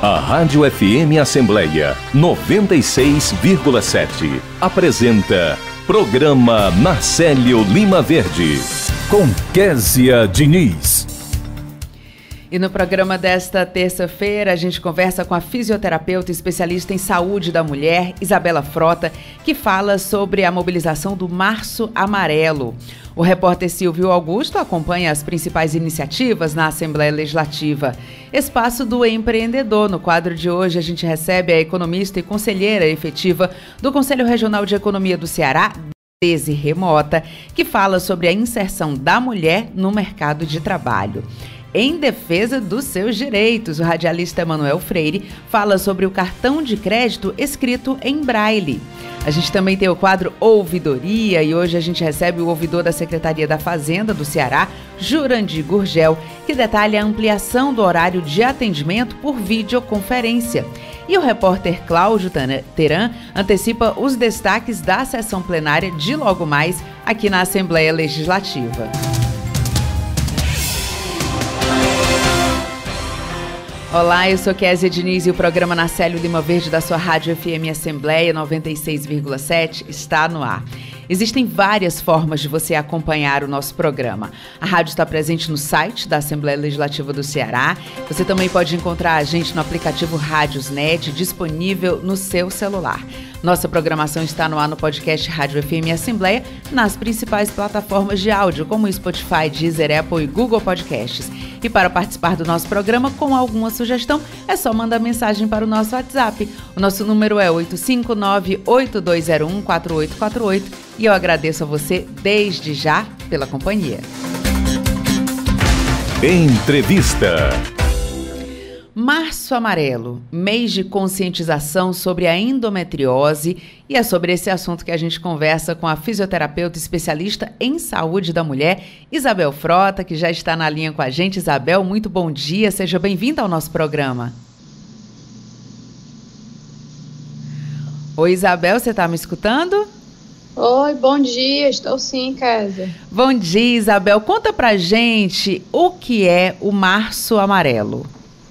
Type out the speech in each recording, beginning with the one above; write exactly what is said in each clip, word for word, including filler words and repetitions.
A Rádio F M Assembleia noventa e seis vírgula sete apresenta Programa Marcélio Lima Verde, com Késia Diniz. E no programa desta terça-feira, a gente conversa com a fisioterapeuta especialista em saúde da mulher, Isabela Frota, que fala sobre a mobilização do Março Amarelo. O repórter Silvio Augusto acompanha as principais iniciativas na Assembleia Legislativa. Espaço do Empreendedor. No quadro de hoje, a gente recebe a economista e conselheira efetiva do Conselho Regional de Economia do Ceará, Desirê Mota, que fala sobre a inserção da mulher no mercado de trabalho. Em defesa dos seus direitos, o radialista Emanuel Freire fala sobre o cartão de crédito escrito em braille. A gente também tem o quadro Ouvidoria e hoje a gente recebe o ouvidor da Secretaria da Fazenda do Ceará, Jurandir Gurgel, que detalha a ampliação do horário de atendimento por videoconferência. E o repórter Cláudio Teran antecipa os destaques da sessão plenária de logo mais aqui na Assembleia Legislativa. Olá, eu sou Késia Diniz e o programa Marcélio Lima Verde da sua Rádio F M Assembleia noventa e seis vírgula sete está no ar. Existem várias formas de você acompanhar o nosso programa. A rádio está presente no site da Assembleia Legislativa do Ceará. Você também pode encontrar a gente no aplicativo Rádiosnet, disponível no seu celular. Nossa programação está no ar no podcast Rádio F M Assembleia, nas principais plataformas de áudio, como Spotify, Deezer, Apple e Google Podcasts. E para participar do nosso programa com alguma sugestão, é só mandar mensagem para o nosso WhatsApp. O nosso número é oito cinco nove, oito dois zero um, quatro oito quatro oito e eu agradeço a você desde já pela companhia. Entrevista. Março Amarelo, mês de conscientização sobre a endometriose, e é sobre esse assunto que a gente conversa com a fisioterapeuta especialista em saúde da mulher, Isabel Frota, que já está na linha com a gente. Isabel, muito bom dia, seja bem-vinda ao nosso programa. Oi, Isabel, você está me escutando? Oi, bom dia, estou sim, Késia. Bom dia, Isabel. Conta pra gente o que é o Março Amarelo.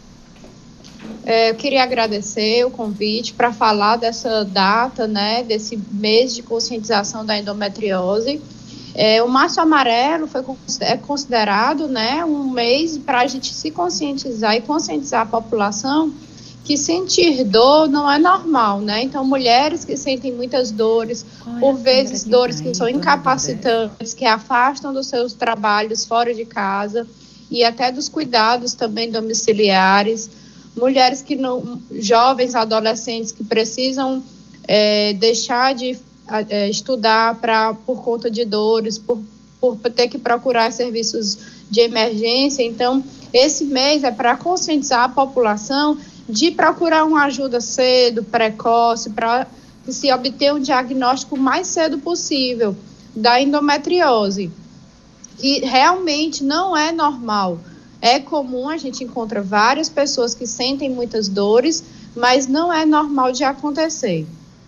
É, eu queria agradecer o convite para falar dessa data, né, desse mês de conscientização da endometriose. É, o Março Amarelo foi, é considerado, né, um mês para a gente se conscientizar e conscientizar a população que sentir dor não é normal, né? Então, mulheres que sentem muitas dores, Olha, por vezes dores que são incapacitantes, que afastam dos seus trabalhos fora de casa e até dos cuidados também domiciliares. Mulheres que não, jovens, adolescentes que precisam é, deixar de é, estudar pra, por conta de dores, por, por ter que procurar serviços de emergência. Então, esse mês é para conscientizar a população de procurar uma ajuda cedo, precoce, para se obter um diagnóstico o mais cedo possível da endometriose, que realmente não é normal. É comum, a gente encontra várias pessoas que sentem muitas dores, mas não é normal de acontecer.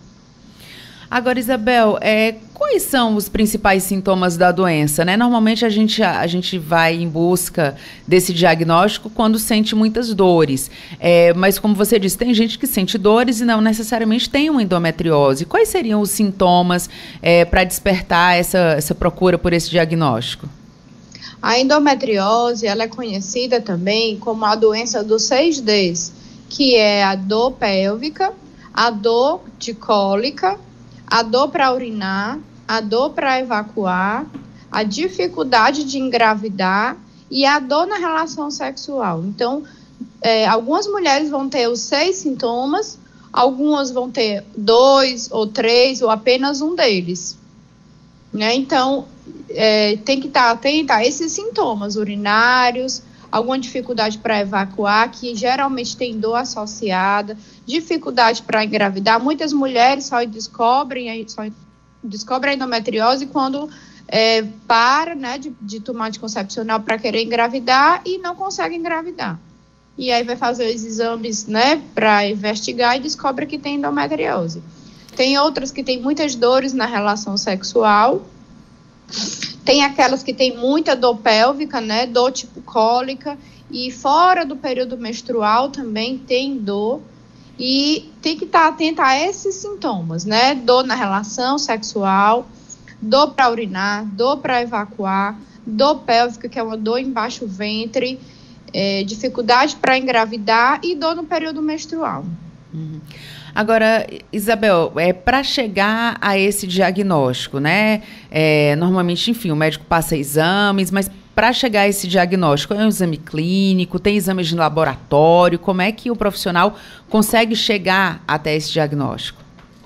Agora, Isabel, é, quais são os principais sintomas da doença, né? Normalmente a gente, a gente vai em busca desse diagnóstico quando sente muitas dores. É, mas, como você disse, tem gente que sente dores e não necessariamente tem uma endometriose. Quais seriam os sintomas é, para despertar essa, essa procura por esse diagnóstico? A endometriose, ela é conhecida também como a doença dos seis Ds, que é a dor pélvica, a dor de cólica, a dor para urinar, a dor para evacuar, a dificuldade de engravidar e a dor na relação sexual. Então, é, algumas mulheres vão ter os seis sintomas, algumas vão ter dois ou três ou apenas um deles. Né? Então, é, tem que estar atenta a esses sintomas urinários, alguma dificuldade para evacuar, que geralmente tem dor associada, dificuldade para engravidar. Muitas mulheres só descobrem, só descobrem a endometriose quando é, para, né, de, de tomar anticoncepcional para querer engravidar e não consegue engravidar. E aí vai fazer os exames, né, para investigar e descobre que tem endometriose. Tem outras que têm muitas dores na relação sexual. Tem aquelas que têm muita dor pélvica, né, dor tipo cólica, e fora do período menstrual também tem dor, e tem que estar atenta a esses sintomas, né? Dor na relação sexual, dor para urinar, dor para evacuar, dor pélvica, que é uma dor embaixo do ventre, é, dificuldade para engravidar e dor no período menstrual. Uhum. Agora, Isabel, é, para chegar a esse diagnóstico, né? É, normalmente, enfim, o médico passa exames, mas para chegar a esse diagnóstico, é um exame clínico, tem exames de laboratório, como é que o profissional consegue chegar até esse diagnóstico?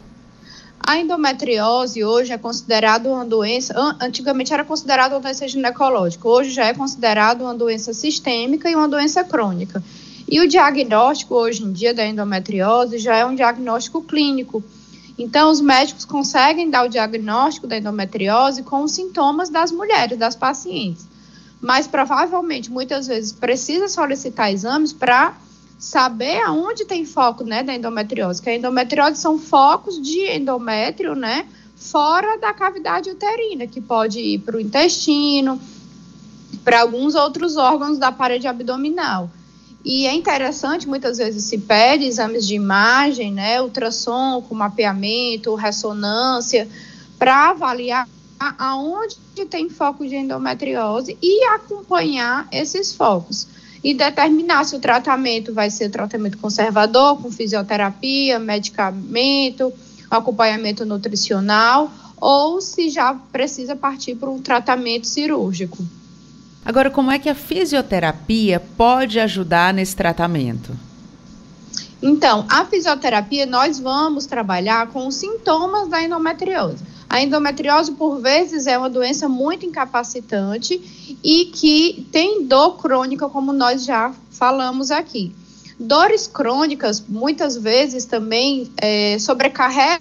A endometriose hoje é considerada uma doença, antigamente era considerada uma doença ginecológica, hoje já é considerada uma doença sistêmica e uma doença crônica. E o diagnóstico hoje em dia da endometriose já é um diagnóstico clínico. Então, os médicos conseguem dar o diagnóstico da endometriose com os sintomas das mulheres, das pacientes. Mas, provavelmente, muitas vezes, precisa solicitar exames para saber aonde tem foco, né, da endometriose. Que a endometriose são focos de endométrio, né, fora da cavidade uterina, que pode ir para o intestino, para alguns outros órgãos da parede abdominal. E é interessante, muitas vezes se pede exames de imagem, né, ultrassom com mapeamento, ressonância, para avaliar aonde tem foco de endometriose e acompanhar esses focos. E determinar se o tratamento vai ser tratamento conservador, com fisioterapia, medicamento, acompanhamento nutricional, ou se já precisa partir para um tratamento cirúrgico. Agora, como é que a fisioterapia pode ajudar nesse tratamento? Então, a fisioterapia, nós vamos trabalhar com os sintomas da endometriose. A endometriose, por vezes, é uma doença muito incapacitante e que tem dor crônica, como nós já falamos aqui. Dores crônicas, muitas vezes, também é, sobrecarregam.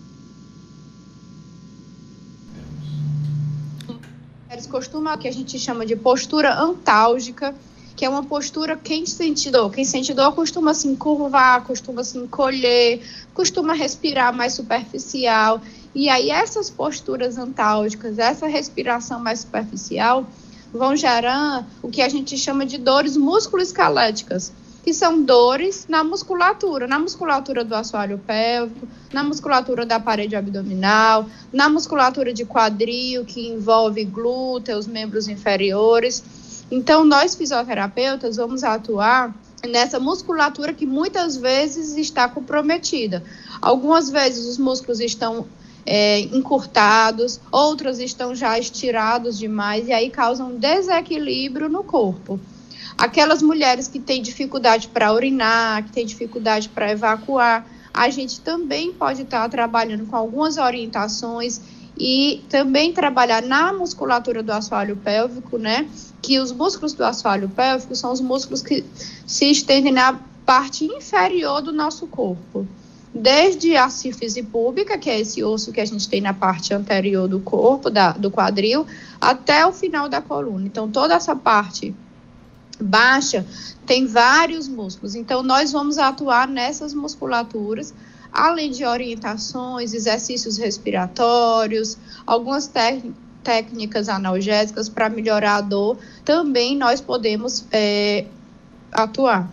Eles costumam, que a gente chama de postura antálgica, que é uma postura, quem sente dor, quem sente dor costuma se encurvar, costuma se encolher, costuma respirar mais superficial. E aí essas posturas antálgicas, essa respiração mais superficial, vão gerar o que a gente chama de dores musculoesqueléticas, que são dores na musculatura, na musculatura do assoalho pélvico, na musculatura da parede abdominal, na musculatura de quadril, que envolve glúteos, membros inferiores. Então, nós fisioterapeutas vamos atuar nessa musculatura que muitas vezes está comprometida. Algumas vezes os músculos estão é, encurtados, outras estão já estirados demais e aí causam desequilíbrio no corpo. Aquelas mulheres que têm dificuldade para urinar, que têm dificuldade para evacuar, a gente também pode estar trabalhando com algumas orientações e também trabalhar na musculatura do assoalho pélvico, né? Que os músculos do assoalho pélvico são os músculos que se estendem na parte inferior do nosso corpo. Desde a sífise púbica, que é esse osso que a gente tem na parte anterior do corpo, da, do quadril, até o final da coluna. Então, toda essa parte baixa tem vários músculos. Então, nós vamos atuar nessas musculaturas, além de orientações, exercícios respiratórios, algumas técnicas, técnicas analgésicas para melhorar a dor, também nós podemos é, atuar.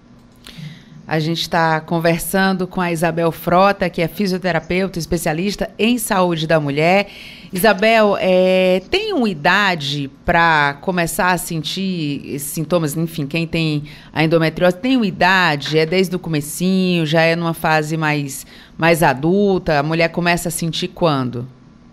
A gente está conversando com a Isabel Frota, que é fisioterapeuta, especialista em saúde da mulher. Isabel, é, tem uma idade para começar a sentir esses sintomas? Enfim, quem tem a endometriose tem uma idade? É desde o comecinho? Já é numa fase mais, mais adulta? A mulher começa a sentir quando?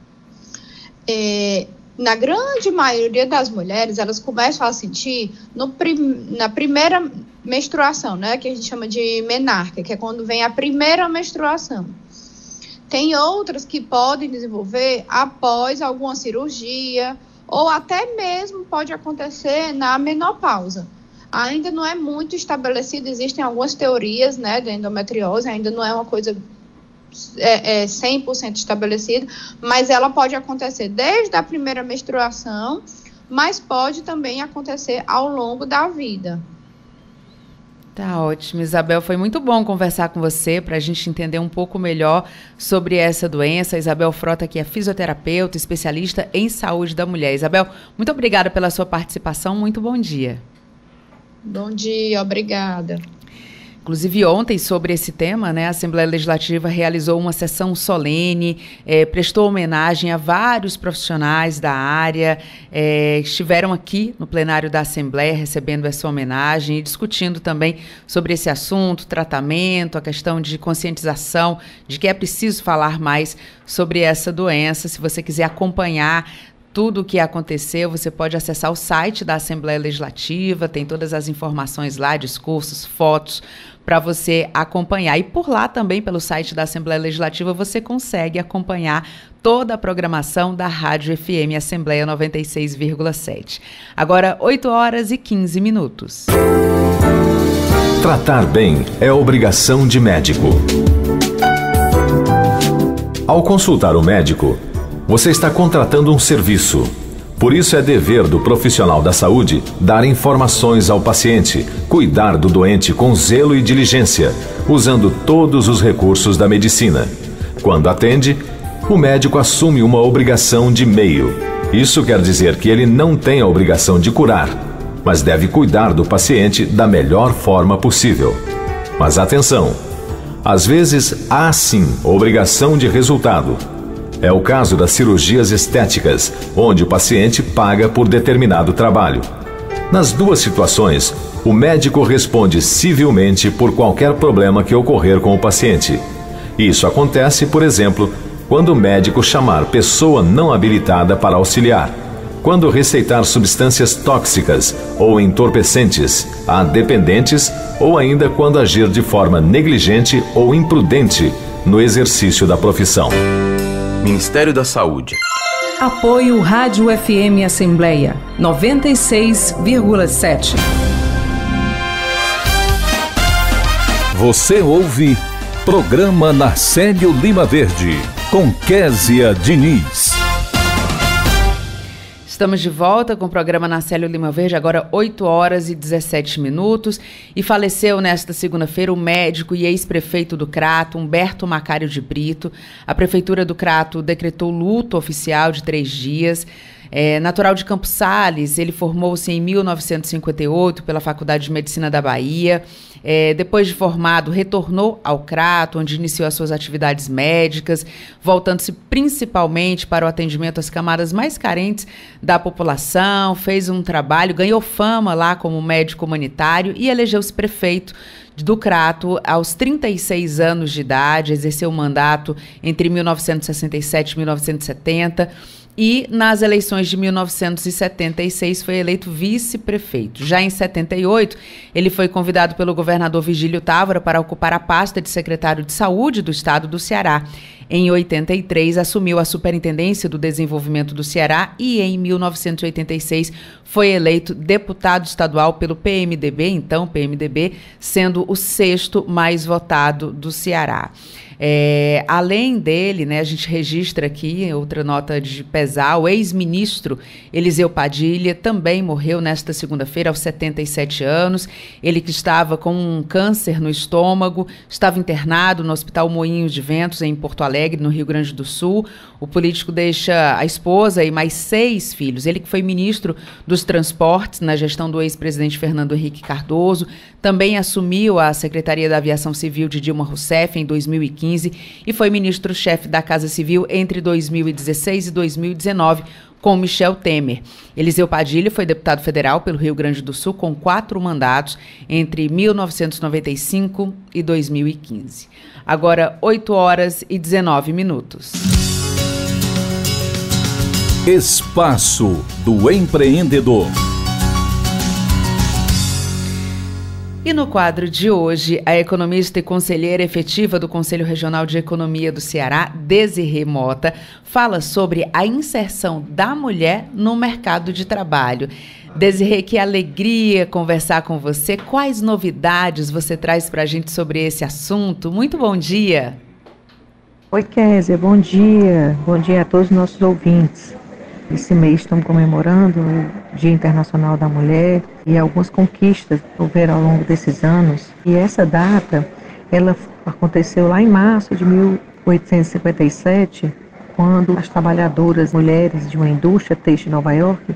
É, na grande maioria das mulheres, elas começam a sentir no prim, na primeira menstruação, né, que a gente chama de menarca, que é quando vem a primeira menstruação. Tem outras que podem desenvolver após alguma cirurgia, ou até mesmo pode acontecer na menopausa. Ainda não é muito estabelecido, existem algumas teorias, né, da endometriose, ainda não é uma coisa É, é cem por cento estabelecida, mas ela pode acontecer desde a primeira menstruação, mas pode também acontecer ao longo da vida. Tá ótimo, Isabel, foi muito bom conversar com você para a gente entender um pouco melhor sobre essa doença. Isabel Frota, que é fisioterapeuta, especialista em saúde da mulher. Isabel, muito obrigada pela sua participação, muito bom dia. Bom dia, obrigada. Inclusive, ontem, sobre esse tema, né, a Assembleia Legislativa realizou uma sessão solene, eh, prestou homenagem a vários profissionais da área, eh, estiveram aqui no plenário da Assembleia recebendo essa homenagem e discutindo também sobre esse assunto, tratamento, a questão de conscientização, de que é preciso falar mais sobre essa doença. Se você quiser acompanhar tudo o que aconteceu, você pode acessar o site da Assembleia Legislativa, tem todas as informações lá, discursos, fotos, para você acompanhar. E por lá também, pelo site da Assembleia Legislativa, você consegue acompanhar toda a programação da Rádio F M Assembleia noventa e seis vírgula sete. Agora, oito horas e quinze minutos. Tratar bem é obrigação de médico. Ao consultar o médico, você está contratando um serviço. Por isso é dever do profissional da saúde dar informações ao paciente, cuidar do doente com zelo e diligência, usando todos os recursos da medicina. Quando atende, o médico assume uma obrigação de meio. Isso quer dizer que ele não tem a obrigação de curar, mas deve cuidar do paciente da melhor forma possível. Mas atenção! Às vezes há sim obrigação de resultado. É o caso das cirurgias estéticas, onde o paciente paga por determinado trabalho. Nas duas situações, o médico responde civilmente por qualquer problema que ocorrer com o paciente. Isso acontece, por exemplo, quando o médico chamar pessoa não habilitada para auxiliar, quando receitar substâncias tóxicas ou entorpecentes a dependentes ou ainda quando agir de forma negligente ou imprudente no exercício da profissão. Ministério da Saúde. Apoio Rádio F M Assembleia noventa e seis vírgula sete. Você ouve Programa Narcélio Lima Verde, com Késia Diniz. Estamos de volta com o programa Narcélio Lima Verde, agora oito horas e dezessete minutos, e faleceu nesta segunda-feira o médico e ex-prefeito do Crato, Humberto Macário de Brito. A Prefeitura do Crato decretou luto oficial de três dias. É, natural de Campos Sales, ele formou-se em mil novecentos e cinquenta e oito pela Faculdade de Medicina da Bahia. É, depois de formado, retornou ao Crato, onde iniciou as suas atividades médicas, voltando-se principalmente para o atendimento às camadas mais carentes da população. Fez um trabalho, ganhou fama lá como médico humanitário e elegeu-se prefeito do Crato aos trinta e seis anos de idade. Exerceu o mandato entre mil novecentos e sessenta e sete e mil novecentos e setenta. E nas eleições de mil novecentos e setenta e seis foi eleito vice-prefeito. Já em setenta e oito, ele foi convidado pelo governador Vigílio Távora para ocupar a pasta de secretário de Saúde do estado do Ceará. Em oitenta e três, assumiu a Superintendência do Desenvolvimento do Ceará e em mil novecentos e oitenta e seis foi eleito deputado estadual pelo P M D B, então P M D B, sendo o sexto mais votado do Ceará. É, além dele, né, a gente registra aqui outra nota de pesar, o ex-ministro Eliseu Padilha também morreu nesta segunda-feira aos setenta e sete anos. Ele que estava com um câncer no estômago, estava internado no Hospital Moinhos de Ventos, em Porto Alegre, no Rio Grande do Sul. O político deixa a esposa e mais seis filhos. Ele que foi ministro dos Transportes na gestão do ex-presidente Fernando Henrique Cardoso, também assumiu a Secretaria da Aviação Civil de Dilma Rousseff em dois mil e quinze e foi ministro-chefe da Casa Civil entre dois mil e dezesseis e dois mil e dezenove, com Michel Temer. Eliseu Padilha foi deputado federal pelo Rio Grande do Sul com quatro mandatos entre mil novecentos e noventa e cinco e dois mil e quinze. Agora, oito horas e dezenove minutos. Espaço do Empreendedor. E no quadro de hoje, a economista e conselheira efetiva do Conselho Regional de Economia do Ceará, Desirê Mota, fala sobre a inserção da mulher no mercado de trabalho. Desirê, que alegria conversar com você. Quais novidades você traz para a gente sobre esse assunto? Muito bom dia. Oi, Késia, bom dia. Bom dia a todos os nossos ouvintes. Esse mês estamos comemorando o Dia Internacional da Mulher e algumas conquistas que houveram ao longo desses anos. E essa data, ela aconteceu lá em março de mil oitocentos e cinquenta e sete, quando as trabalhadoras mulheres de uma indústria têxtil em Nova York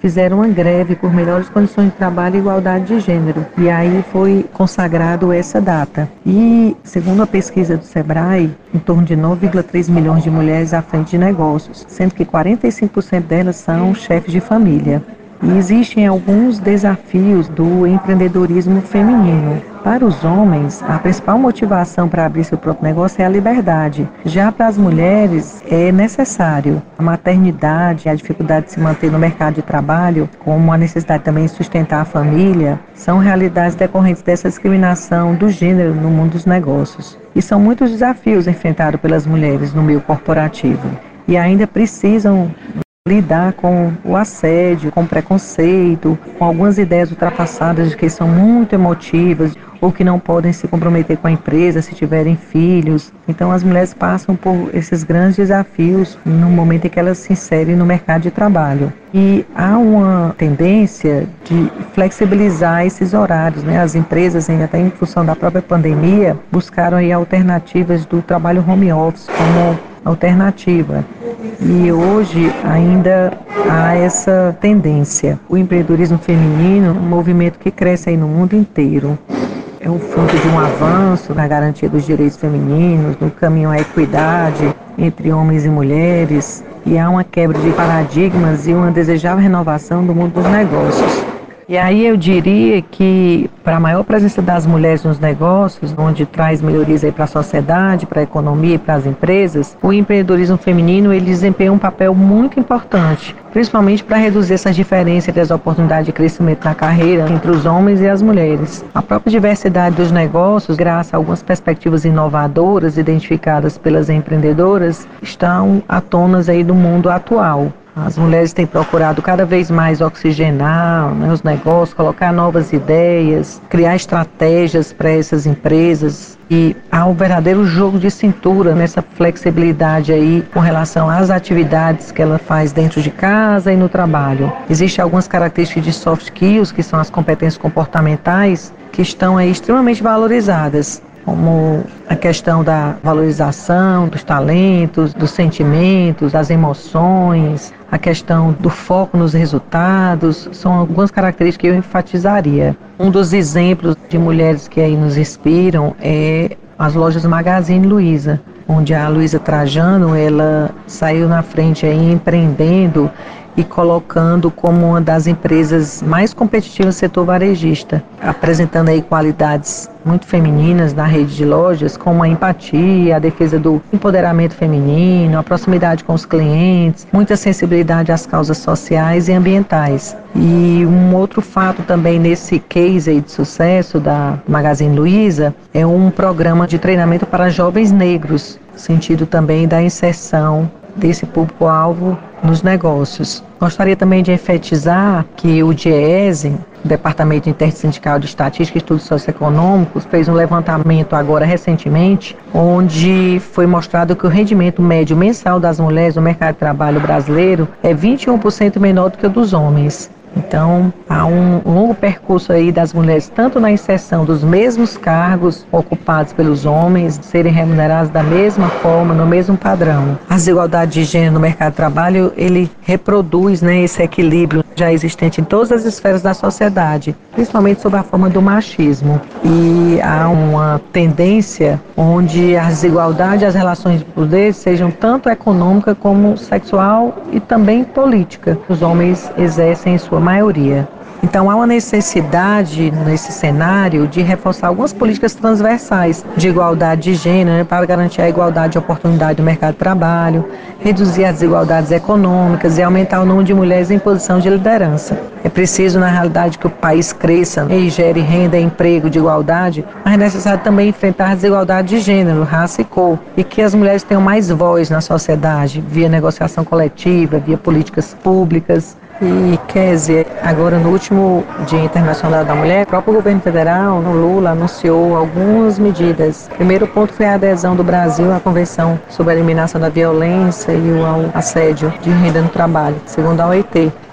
fizeram uma greve por melhores condições de trabalho e igualdade de gênero. E aí foi consagrado essa data. E, segundo a pesquisa do Sebrae, em torno de nove vírgula três milhões de mulheres à frente de negócios, sendo que quarenta e cinco por cento delas são chefes de família. E existem alguns desafios do empreendedorismo feminino. Para os homens, a principal motivação para abrir seu próprio negócio é a liberdade. Já para as mulheres, é necessário a maternidade, a dificuldade de se manter no mercado de trabalho, como a necessidade também de sustentar a família, são realidades decorrentes dessa discriminação do gênero no mundo dos negócios. E são muitos desafios enfrentados pelas mulheres no meio corporativo. E ainda precisam lidar com o assédio, com o preconceito, com algumas ideias ultrapassadas de que são muito emotivas ou que não podem se comprometer com a empresa se tiverem filhos. Então as mulheres passam por esses grandes desafios no momento em que elas se inserem no mercado de trabalho. E há uma tendência de flexibilizar esses horários, né? As empresas, até em função da própria pandemia, buscaram aí alternativas do trabalho home office como alternativa. E hoje ainda há essa tendência. O empreendedorismo feminino é um movimento que cresce aí no mundo inteiro. É um fruto de um avanço na garantia dos direitos femininos, no caminho à equidade entre homens e mulheres. E há uma quebra de paradigmas e uma desejável renovação do mundo dos negócios. E aí eu diria que, para a maior presença das mulheres nos negócios, onde traz melhorias aí para a sociedade, para a economia e para as empresas, o empreendedorismo feminino ele desempenha um papel muito importante, principalmente para reduzir essas diferenças entre as oportunidades de crescimento na carreira entre os homens e as mulheres. A própria diversidade dos negócios, graças a algumas perspectivas inovadoras identificadas pelas empreendedoras, estão à tona aí do mundo atual. As mulheres têm procurado cada vez mais oxigenar, né, os negócios, colocar novas ideias, criar estratégias para essas empresas. E há um verdadeiro jogo de cintura nessa flexibilidade aí com relação às atividades que ela faz dentro de casa e no trabalho. Existem algumas características de soft skills, que são as competências comportamentais, que estão aí extremamente valorizadas, como a questão da valorização dos talentos, dos sentimentos, das emoções, a questão do foco nos resultados, são algumas características que eu enfatizaria. Um dos exemplos de mulheres que aí nos inspiram é as lojas Magazine Luiza, onde a Luiza Trajano, ela saiu na frente aí empreendendo e colocando como uma das empresas mais competitivas do setor varejista, apresentando aí qualidades muito femininas na rede de lojas, como a empatia, a defesa do empoderamento feminino, a proximidade com os clientes, muita sensibilidade às causas sociais e ambientais. E um outro fato também nesse case aí de sucesso da Magazine Luiza é um programa de treinamento para jovens negros, no sentido também da inserção desse público-alvo nos negócios. Gostaria também de enfatizar que o DIEESE, o Departamento Intersindical de Estatística e Estudos Socioeconômicos, fez um levantamento agora recentemente, onde foi mostrado que o rendimento médio mensal das mulheres no mercado de trabalho brasileiro é vinte e um por cento menor do que o dos homens. Então, há um longo percurso aí das mulheres, tanto na inserção dos mesmos cargos ocupados pelos homens, serem remuneradas da mesma forma, no mesmo padrão. A desigualdade de gênero no mercado de trabalho, ele reproduz, né, esse equilíbrio já existente em todas as esferas da sociedade, principalmente sob a forma do machismo. E há uma tendência onde a desigualdade e as relações de poder sejam tanto econômica como sexual e também política. Os homens exercem em sua maioria. Então há uma necessidade nesse cenário de reforçar algumas políticas transversais de igualdade de gênero, né, para garantir a igualdade de oportunidade no mercado de trabalho, reduzir as desigualdades econômicas e aumentar o número de mulheres em posição de liderança. É preciso, na realidade, que o país cresça e gere renda, emprego de igualdade, mas é necessário também enfrentar a desigualdade de gênero, raça e cor, e que as mulheres tenham mais voz na sociedade, via negociação coletiva, via políticas públicas. E, Kézia, agora no último Dia Internacional da Mulher, o próprio governo federal, no Lula, anunciou algumas medidas. O primeiro ponto foi a adesão do Brasil à Convenção sobre a Eliminação da Violência e o Assédio de Renda no Trabalho, segundo a O I T.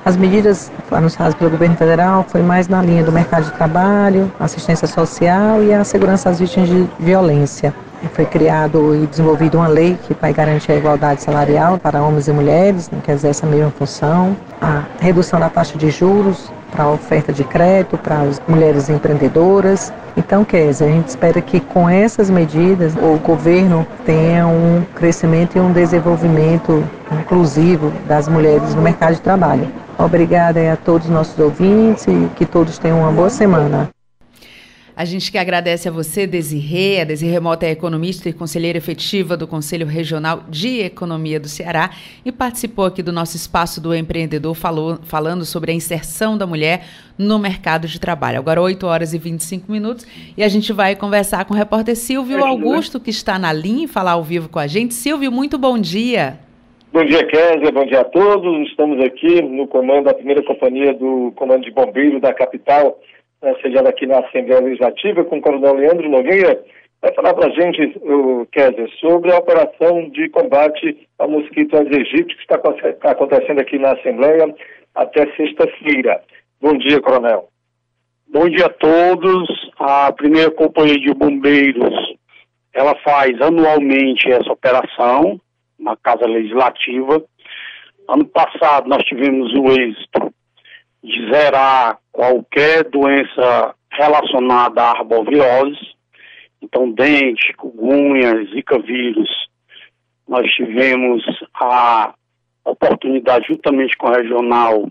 As medidas anunciadas pelo governo federal foi mais na linha do mercado de trabalho, assistência social e a segurança às vítimas de violência. Foi criado e desenvolvido uma lei que vai garantir a igualdade salarial para homens e mulheres, né, que exercem a mesma função, a redução da taxa de juros para a oferta de crédito para as mulheres empreendedoras. Então, Kézia, a gente espera que com essas medidas o governo tenha um crescimento e um desenvolvimento inclusivo das mulheres no mercado de trabalho. Obrigada a todos os nossos ouvintes e que todos tenham uma boa semana. A gente que agradece a você, Desirê. A Desirê Mota é economista e conselheira efetiva do Conselho Regional de Economia do Ceará e participou aqui do nosso Espaço do Empreendedor falou, falando sobre a inserção da mulher no mercado de trabalho. Agora oito horas e vinte e cinco minutos e a gente vai conversar com o repórter Silvio Augusto, que está na linha e falar ao vivo com a gente. Silvio, muito bom dia. Bom dia, Kézia, bom dia a todos. Estamos aqui no comando da primeira companhia do Comando de Bombeiros da capital, sediado aqui na Assembleia Legislativa, com o Coronel Leandro Nogueira, vai falar para a gente, o Kézia, sobre a operação de combate ao mosquito Aedes aegypti que está acontecendo aqui na Assembleia até sexta-feira. Bom dia, Coronel. Bom dia a todos. A primeira companhia de bombeiros, ela faz anualmente essa operação na Casa Legislativa. Ano passado nós tivemos o êxito de zerar qualquer doença relacionada à arbovirose, então dengue, chikungunya, zika vírus. Nós tivemos a oportunidade, juntamente com a regional,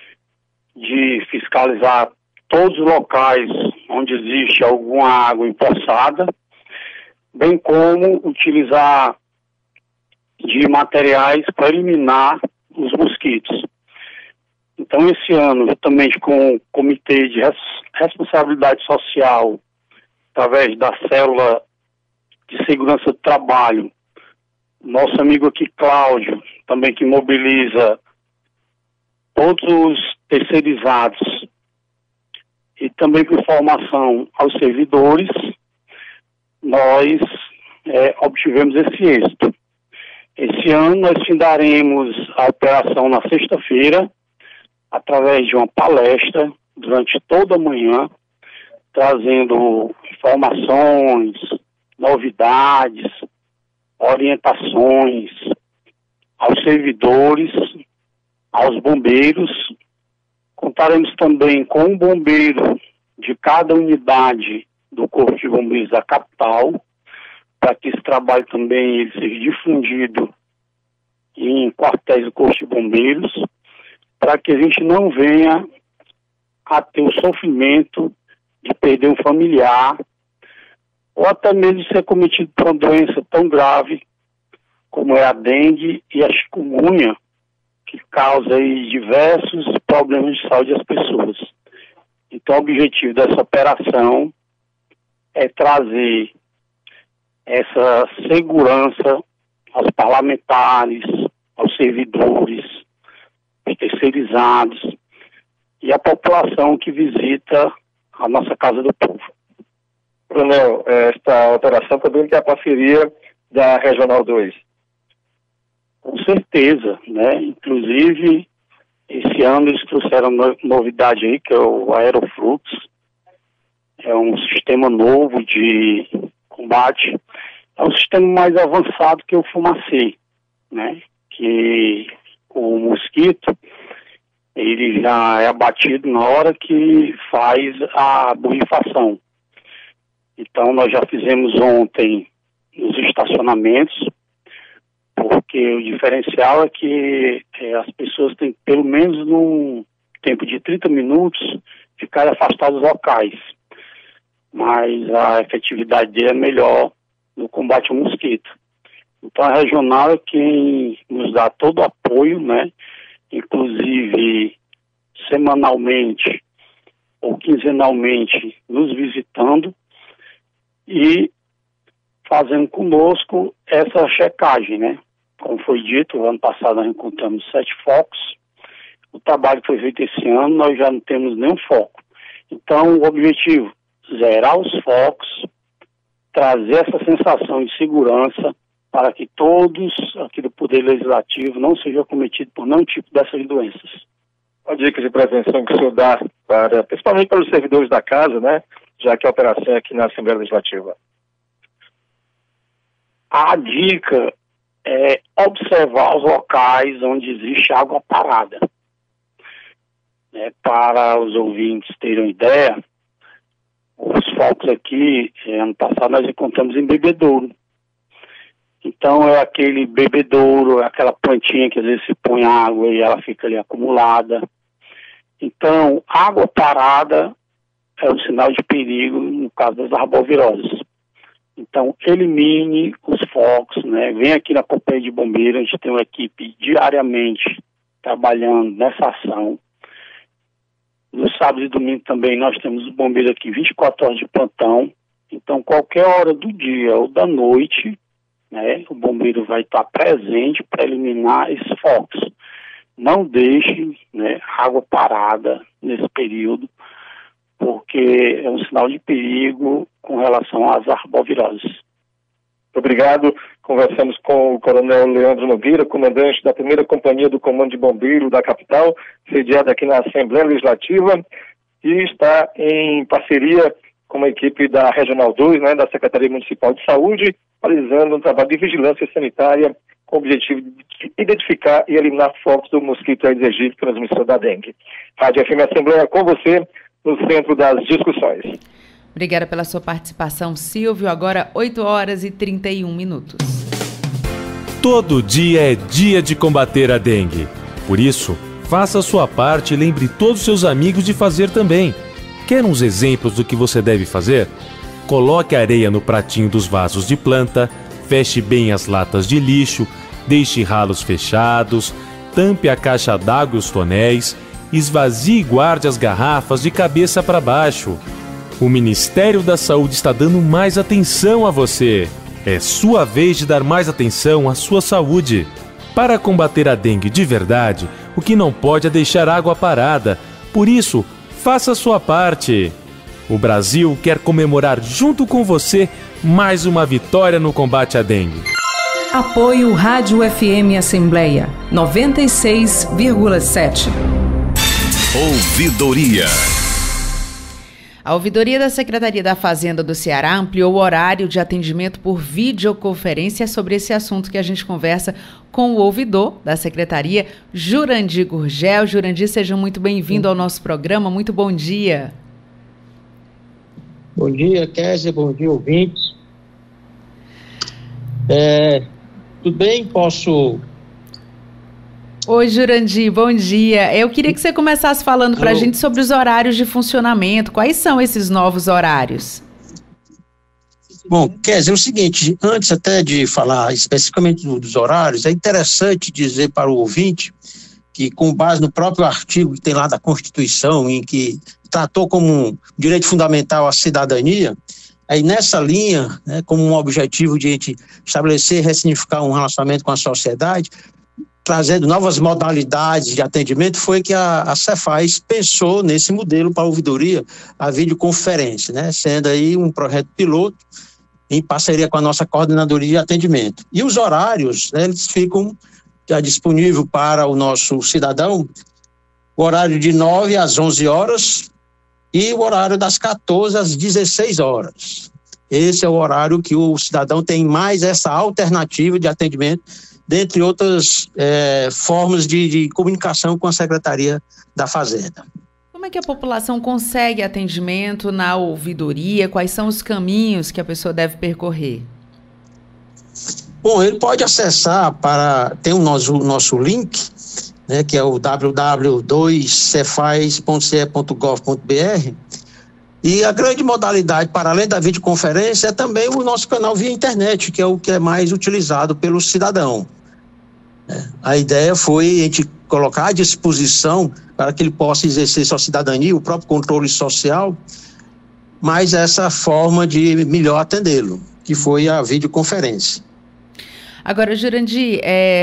de fiscalizar todos os locais onde existe alguma água empoçada, bem como utilizar de materiais para eliminar os mosquitos. Então, esse ano, juntamente com o Comitê de Responsabilidade Social, através da Célula de Segurança do Trabalho, nosso amigo aqui, Cláudio, também que mobiliza todos os terceirizados e também com informação aos servidores, nós é, obtivemos esse êxito. Esse ano nós findaremos a operação na sexta-feira, através de uma palestra durante toda a manhã, trazendo informações, novidades, orientações aos servidores, aos bombeiros. Contaremos também com um bombeiro de cada unidade do Corpo de Bombeiros da capital, para que esse trabalho também ele seja difundido em quartéis do Corpo de Bombeiros, para que a gente não venha a ter o sofrimento de perder um familiar, ou até mesmo ser cometido por uma doença tão grave como é a dengue e a chikungunya, que causa aí diversos problemas de saúde às pessoas. Então, o objetivo dessa operação é trazer essa segurança aos parlamentares, aos servidores, aos terceirizados e à população que visita a nossa Casa do Povo. Coronel, esta operação também tem a parceria da Regional dois. Com certeza, né? Inclusive, esse ano eles trouxeram no, novidade aí, que é o Aeroflux. É um sistema novo de combate. É um sistema mais avançado que o Fumacê, né? Que o mosquito, ele já é abatido na hora que faz a borrifação. Então, nós já fizemos ontem nos estacionamentos, porque o diferencial é que é, as pessoas têm, pelo menos num tempo de trinta minutos, ficar afastados dos locais. Mas a efetividade dele é melhor no combate ao mosquito. Então, a regional é quem nos dá todo o apoio, né? Inclusive, semanalmente ou quinzenalmente, nos visitando e fazendo conosco essa checagem, né? Como foi dito, ano passado nós encontramos sete focos. O trabalho que foi feito esse ano, nós já não temos nenhum foco. Então, o objetivo, zerar os focos, trazer essa sensação de segurança para que todos aqui do Poder Legislativo não sejam acometidos por nenhum tipo dessas doenças. Uma dica de prevenção que o senhor dá, para, principalmente para os servidores da casa, né? Já que a operação é aqui na Assembleia Legislativa. A dica é observar os locais onde existe água parada. É, para os ouvintes terem uma ideia, os focos aqui, ano passado nós encontramos em bebedouro. Então é aquele bebedouro, aquela plantinha que às vezes se põe água e ela fica ali acumulada. Então, água parada é um sinal de perigo no caso das arboviroses. Então, elimine os focos, né? Vem aqui na Companhia de Bombeiros, a gente tem uma equipe diariamente trabalhando nessa ação. No sábado e domingo também nós temos os bombeiros aqui vinte e quatro horas de plantão. Então, qualquer hora do dia ou da noite, né, o bombeiro vai estar presente para eliminar esses focos. Não deixe, né, água parada nesse período, porque é um sinal de perigo com relação às arboviroses. Muito obrigado. Conversamos com o Coronel Leandro Nogueira, comandante da primeira Companhia do Comando de Bombeiro da capital, sediada aqui na Assembleia Legislativa, e está em parceria com a equipe da Regional dois, né, da Secretaria Municipal de Saúde, realizando um trabalho de vigilância sanitária com o objetivo de identificar e eliminar focos do mosquito Aedes aegypti, transmissor da dengue. Rádio F M Assembleia com você, no centro das discussões. Obrigada pela sua participação, Silvio. Agora, oito horas e trinta e um minutos. Todo dia é dia de combater a dengue. Por isso, faça a sua parte e lembre todos os seus amigos de fazer também. Quer uns exemplos do que você deve fazer? Coloque areia no pratinho dos vasos de planta, feche bem as latas de lixo, deixe ralos fechados, tampe a caixa d'água e os tonéis, esvazie e guarde as garrafas de cabeça para baixo. O Ministério da Saúde está dando mais atenção a você. É sua vez de dar mais atenção à sua saúde. Para combater a dengue de verdade, o que não pode é deixar água parada. Por isso, faça a sua parte. O Brasil quer comemorar junto com você mais uma vitória no combate à dengue. Apoio Rádio F M Assembleia noventa e seis vírgula sete. Ouvidoria. A ouvidoria da Secretaria da Fazenda do Ceará ampliou o horário de atendimento por videoconferência. Sobre esse assunto que a gente conversa com o ouvidor da Secretaria, Jurandir Gurgel. Jurandir, seja muito bem-vindo ao nosso programa. Muito bom dia. Bom dia, Kézia. Bom dia, ouvintes. É, tudo bem? Posso... Oi, Jurandir, bom dia. Eu queria que você começasse falando para a gente sobre os horários de funcionamento. Quais são esses novos horários? Bom, Kézia, é o seguinte, antes até de falar especificamente dos horários, é interessante dizer para o ouvinte que, com base no próprio artigo que tem lá da Constituição, em que tratou como um direito fundamental a cidadania, aí nessa linha, né, como um objetivo de a gente estabelecer e ressignificar um relacionamento com a sociedade, trazendo novas modalidades de atendimento, foi que a, a Cefaz pensou nesse modelo para a ouvidoria, a videoconferência, né, sendo aí um projeto piloto em parceria com a nossa coordenadoria de atendimento. E os horários, né, eles ficam já disponíveis para o nosso cidadão, o horário de nove às onze horas e o horário das quatorze às dezesseis horas. Esse é o horário que o cidadão tem mais essa alternativa de atendimento, dentre outras é, formas de, de comunicação com a Secretaria da Fazenda. Como é que a população consegue atendimento na ouvidoria? Quais são os caminhos que a pessoa deve percorrer? Bom, ele pode acessar para... Tem o nosso, o nosso link, né, que é o w w w ponto dois cefaz ponto c e ponto gov ponto b r, e a grande modalidade, para além da videoconferência, é também o nosso canal via internet, que é o que é mais utilizado pelo cidadão. A ideia foi a gente colocar à disposição para que ele possa exercer sua cidadania, o próprio controle social, mas essa forma de melhor atendê-lo, que foi a videoconferência. Agora, Jurandir, é,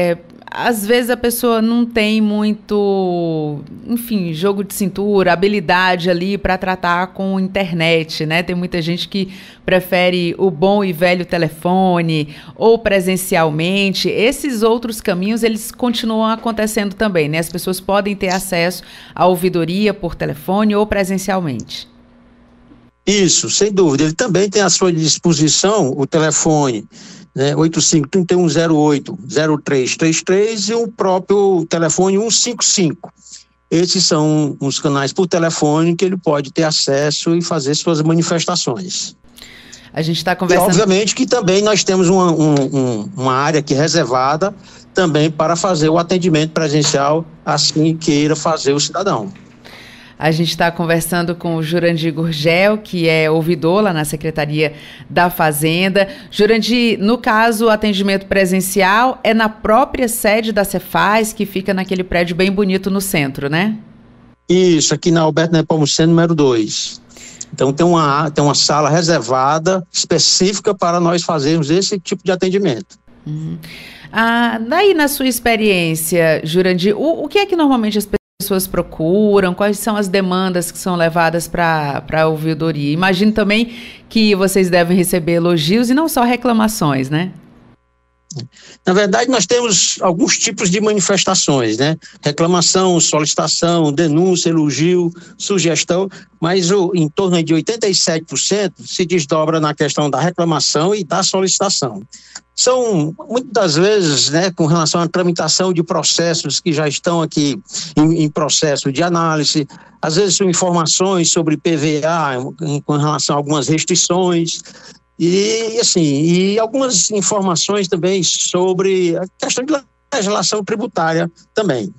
às vezes a pessoa não tem muito, enfim, jogo de cintura, habilidade ali para tratar com internet, né? Tem muita gente que prefere o bom e velho telefone ou presencialmente. Esses outros caminhos, eles continuam acontecendo também, né? As pessoas podem ter acesso à ouvidoria por telefone ou presencialmente. Isso, sem dúvida. Ele também tem à sua disposição o telefone, né, oito cinco três um zero oito zero três três três e o próprio telefone cento e cinquenta e cinco. Esses são os canais por telefone que ele pode ter acesso e fazer suas manifestações. A gente está conversando... E, obviamente, que também nós temos uma, um, um, uma área aqui reservada também para fazer o atendimento presencial, assim queira fazer o cidadão. A gente está conversando com o Jurandir Gurgel, que é ouvidor lá na Secretaria da Fazenda. Jurandir, no caso, o atendimento presencial é na própria sede da Cefaz, que fica naquele prédio bem bonito no centro, né? Isso, aqui na Alberto Nepomuceno, número dois. Então tem uma, tem uma sala reservada, específica para nós fazermos esse tipo de atendimento. Uhum. Ah, daí, na sua experiência, Jurandir, o, o que é que normalmente as pessoas... pessoas procuram, quais são as demandas que são levadas para a ouvidoria? Imagino também que vocês devem receber elogios e não só reclamações, né? Na verdade, nós temos alguns tipos de manifestações, né? Reclamação, solicitação, denúncia, elogio, sugestão, mas o, em torno de oitenta e sete por cento se desdobra na questão da reclamação e da solicitação. São, muitas das vezes, né, com relação à tramitação de processos que já estão aqui em, em processo de análise, às vezes são informações sobre P V A em, com relação a algumas restrições, e assim, e algumas informações também sobre a questão de legislação tributária também.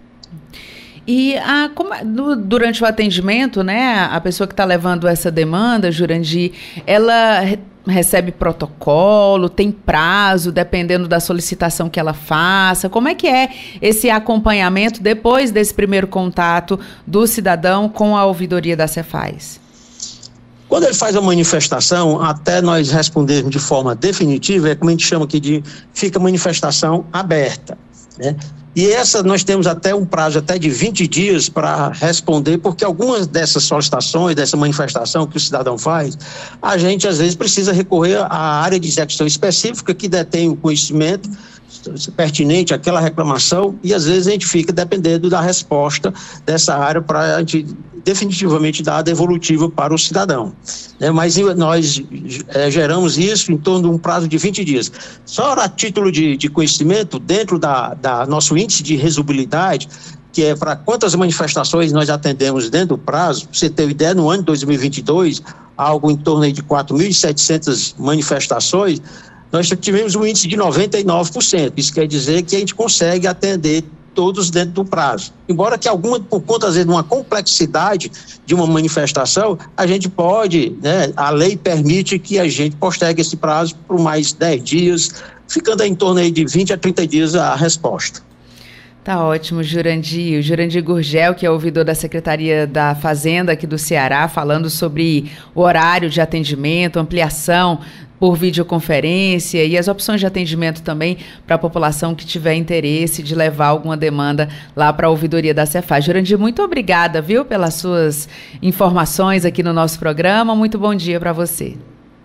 E a, como, no, durante o atendimento, né, a pessoa que está levando essa demanda, Jurandir, ela re, recebe protocolo, tem prazo, dependendo da solicitação que ela faça? Como é que é esse acompanhamento depois desse primeiro contato do cidadão com a ouvidoria da Cefaz? Quando ele faz a manifestação, até nós respondermos de forma definitiva, é como a gente chama aqui de, fica manifestação aberta, né? E essa nós temos até um prazo até de vinte dias para responder, porque algumas dessas solicitações, dessa manifestação que o cidadão faz, a gente às vezes precisa recorrer à área de execução específica que detém o conhecimento pertinente àquela reclamação, e às vezes a gente fica dependendo da resposta dessa área para a gente definitivamente dar a devolutiva para o cidadão, né? Mas nós é, geramos isso em torno de um prazo de vinte dias. Só a título de, de conhecimento, dentro da, da nosso índice de resolubilidade, que é para quantas manifestações nós atendemos dentro do prazo, para você ter uma ideia, no ano de dois mil e vinte e dois, algo em torno aí de quatro mil e setecentas manifestações, nós tivemos um índice de noventa e nove por cento. Isso quer dizer que a gente consegue atender todos dentro do prazo. Embora que alguma, por conta, às vezes, de uma complexidade de uma manifestação, a gente pode, né, a lei permite que a gente postergue esse prazo por mais dez dias, ficando em torno aí de vinte a trinta dias a resposta. Tá ótimo, Jurandir. O Jurandir Gurgel, que é ouvidor da Secretaria da Fazenda aqui do Ceará, falando sobre o horário de atendimento, ampliação por videoconferência e as opções de atendimento também para a população que tiver interesse de levar alguma demanda lá para a ouvidoria da Cefaz. Jurandir, muito obrigada, viu, pelas suas informações aqui no nosso programa. Muito bom dia para você.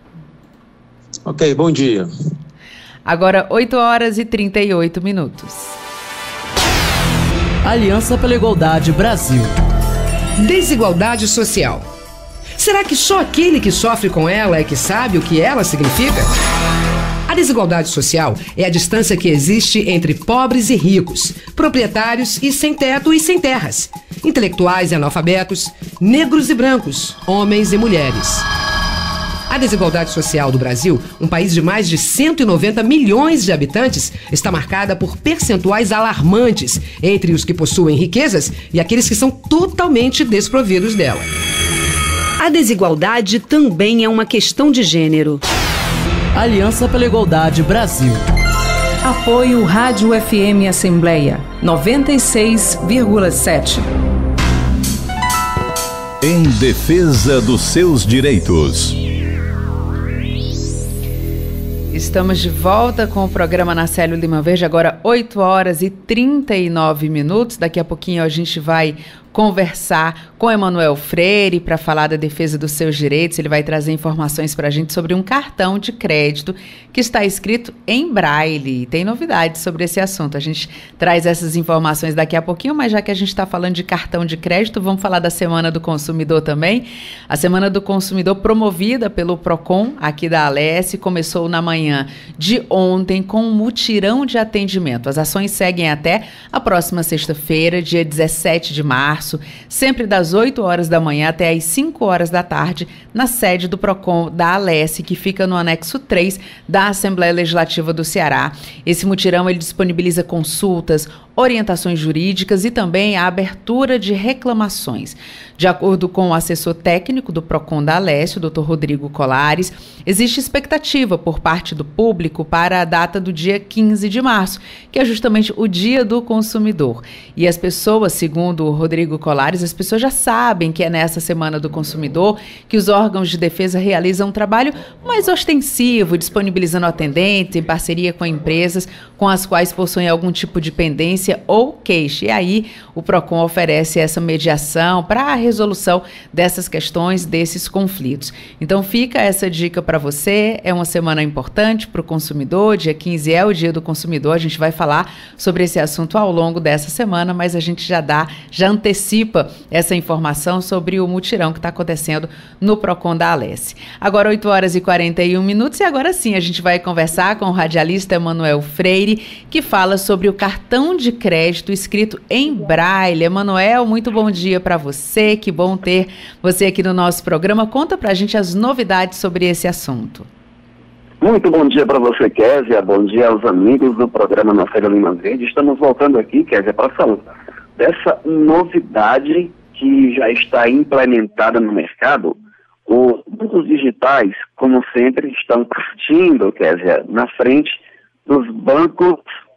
Ok, bom dia. Agora, oito horas e trinta e oito minutos. Aliança pela Igualdade Brasil. Desigualdade social. Será que só aquele que sofre com ela é que sabe o que ela significa? A desigualdade social é a distância que existe entre pobres e ricos, proprietários e sem teto e sem terras, intelectuais e analfabetos, negros e brancos, homens e mulheres. A desigualdade social do Brasil, um país de mais de cento e noventa milhões de habitantes, está marcada por percentuais alarmantes entre os que possuem riquezas e aqueles que são totalmente desprovidos dela. A desigualdade também é uma questão de gênero. Aliança pela Igualdade Brasil. Apoio Rádio F M Assembleia noventa e seis vírgula sete. Em defesa dos seus direitos. Estamos de volta com o programa Narcélio Lima Verde, agora oito horas e trinta e nove minutos. Daqui a pouquinho a gente vai conversar com Emanuel Freire para falar da defesa dos seus direitos. Ele vai trazer informações para a gente sobre um cartão de crédito que está escrito em braille. Tem novidades sobre esse assunto. A gente traz essas informações daqui a pouquinho, mas já que a gente está falando de cartão de crédito, vamos falar da Semana do Consumidor também. A Semana do Consumidor, promovida pelo Procon aqui da Alesse, começou na manhã de ontem com um mutirão de atendimento. As ações seguem até a próxima sexta-feira, dia dezessete de março, sempre das oito horas da manhã até as cinco horas da tarde, na sede do Procon da Alesse, que fica no anexo três da Assembleia Legislativa do Ceará. Esse mutirão ele disponibiliza consultas, orientações jurídicas e também a abertura de reclamações. De acordo com o assessor técnico do Procon da Alesse, o doutor Rodrigo Colares, existe expectativa por parte do público para a data do dia quinze de março, que é justamente o Dia do Consumidor. E as pessoas, segundo o Rodrigo Colares, as pessoas já sabem que é nessa Semana do Consumidor que os órgãos de defesa realizam um trabalho mais ostensivo, disponibilizando atendentes em parceria com empresas com as quais possuem algum tipo de pendência ou queixa. E aí o Procon oferece essa mediação para a resolução dessas questões, desses conflitos. Então fica essa dica para você, é uma semana importante para o consumidor, dia quinze é o Dia do Consumidor, a gente vai falar sobre esse assunto ao longo dessa semana, mas a gente já dá, já antecipa essa informação sobre o mutirão que está acontecendo no Procon da Alesse. Agora oito horas e quarenta e um minutos e agora sim a gente vai conversar com o radialista Emanuel Freire, que fala sobre o cartão de crédito escrito em braille. Emanuel, muito bom dia para você, que bom ter você aqui no nosso programa. Conta para a gente as novidades sobre esse assunto. Muito bom dia para você, Kézia, bom dia aos amigos do programa Narcélio Lima Verde. Estamos voltando aqui, Kézia, para falar dessa novidade que já está implementada no mercado. Os bancos digitais, como sempre, estão partindo, Kézia, na frente dos bancos,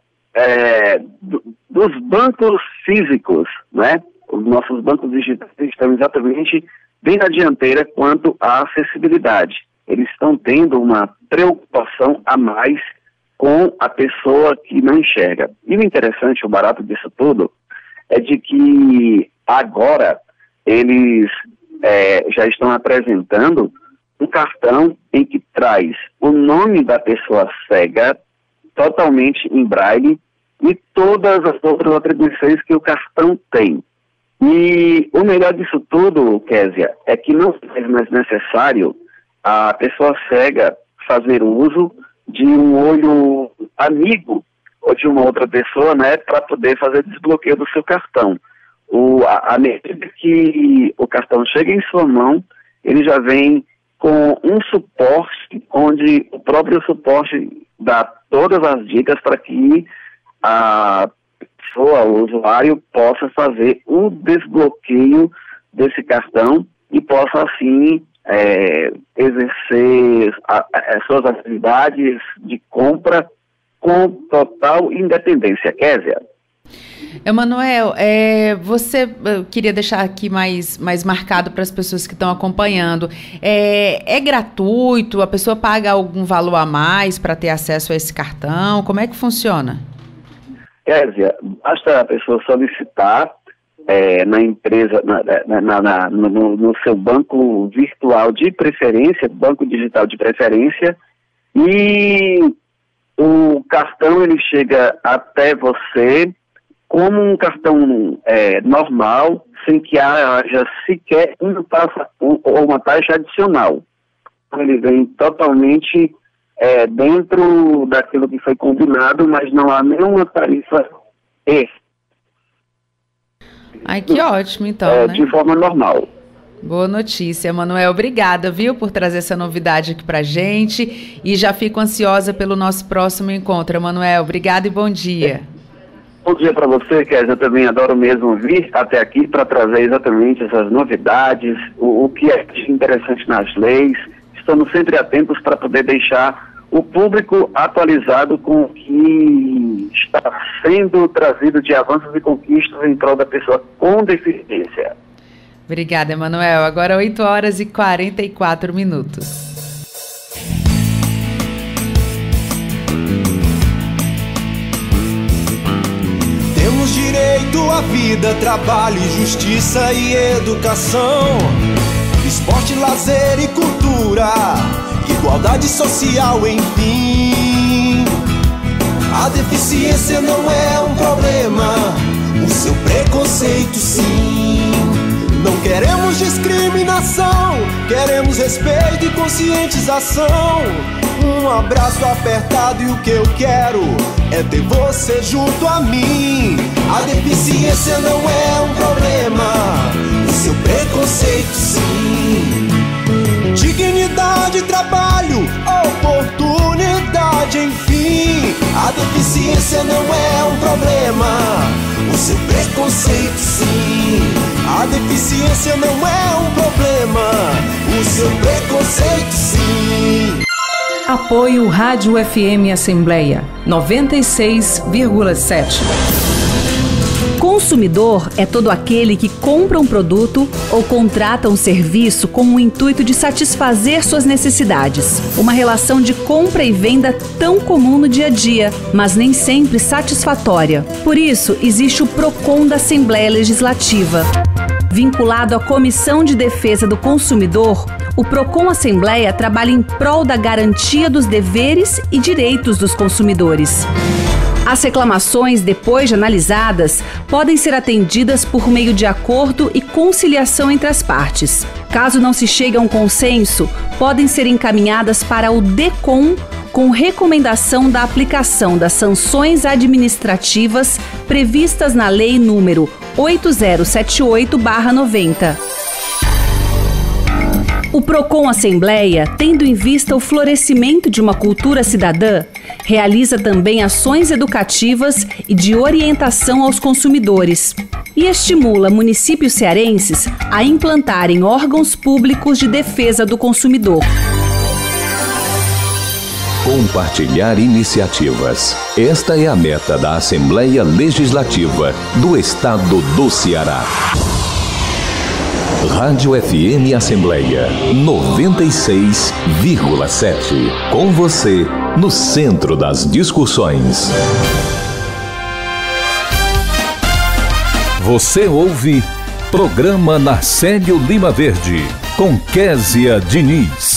é, do, dos bancos físicos, né? Os nossos bancos digitais estão exatamente bem na dianteira quanto à acessibilidade. Eles estão tendo uma preocupação a mais com a pessoa que não enxerga. E o interessante, o barato disso tudo, é de que agora eles é, já estão apresentando um cartão em que traz o nome da pessoa cega totalmente em braille e todas as outras atribuições que o cartão tem. E o melhor disso tudo, Kézia, é que não é mais necessário a pessoa cega fazer uso de um olho amigo ou de uma outra pessoa, né, para poder fazer desbloqueio do seu cartão. O, a, a medida que o cartão chega em sua mão, ele já vem com um suporte, onde o próprio suporte dá todas as dicas para que a pessoa, o usuário, possa fazer o desbloqueio desse cartão e possa, assim, é, exercer a, as suas atividades de compra com total independência. Kézia? Emanuel, é, você eu queria deixar aqui mais, mais marcado para as pessoas que estão acompanhando. É, é gratuito? A pessoa paga algum valor a mais para ter acesso a esse cartão? Como é que funciona? Kézia, basta a pessoa solicitar é, na empresa, na, na, na, no, no seu banco virtual de preferência, banco digital de preferência, e o cartão ele chega até você como um cartão é, normal, sem que haja sequer uma taxa, ou uma taxa adicional. Ele vem totalmente é, dentro daquilo que foi combinado, mas não há nenhuma tarifa extra. Ai, que ótimo, então, é, né? De forma normal. Boa notícia, Emanuel. Obrigada, viu, por trazer essa novidade aqui pra gente. E já fico ansiosa pelo nosso próximo encontro, Emanuel. Obrigada e bom dia. É. Bom dia para você, Kézia. Eu também adoro mesmo vir até aqui para trazer exatamente essas novidades, o, o que é interessante nas leis. Estamos sempre atentos para poder deixar o público atualizado com o que está sendo trazido de avanços e conquistas em prol da pessoa com deficiência. Obrigada, Emanuel. Agora oito horas e quarenta e quatro minutos. direito à vida, trabalho, justiça e educação, esporte, lazer e cultura, igualdade social, enfim. A deficiência não é um problema, o seu preconceito sim. Não queremos discriminação, queremos respeito e conscientização. Um abraço apertado e o que eu quero é ter você junto a mim. A deficiência não é um problema, o seu preconceito sim. Dignidade, trabalho, oportunidade, enfim. A deficiência não é um problema, o seu preconceito sim. A deficiência não é um problema, o seu preconceito sim. Apoio Rádio F M Assembleia noventa e seis vírgula sete. Consumidor é todo aquele que compra um produto ou contrata um serviço com o intuito de satisfazer suas necessidades. Uma relação de compra e venda tão comum no dia a dia, mas nem sempre satisfatória. Por isso, existe o PROCON da Assembleia Legislativa. Vinculado à Comissão de Defesa do Consumidor, o PROCON Assembleia trabalha em prol da garantia dos deveres e direitos dos consumidores. As reclamações, depois de analisadas, podem ser atendidas por meio de acordo e conciliação entre as partes. Caso não se chegue a um consenso, podem ser encaminhadas para o DECOM com recomendação da aplicação das sanções administrativas previstas na Lei número oito zero sete oito barra noventa. O PROCON Assembleia, tendo em vista o florescimento de uma cultura cidadã, realiza também ações educativas e de orientação aos consumidores e estimula municípios cearenses a implantarem órgãos públicos de defesa do consumidor. Compartilhar iniciativas. Esta é a meta da Assembleia Legislativa do Estado do Ceará. Rádio F M Assembleia noventa e seis vírgula sete. Com você, no centro das discussões. Você ouve Programa Narcélio Lima Verde, com Késia Diniz.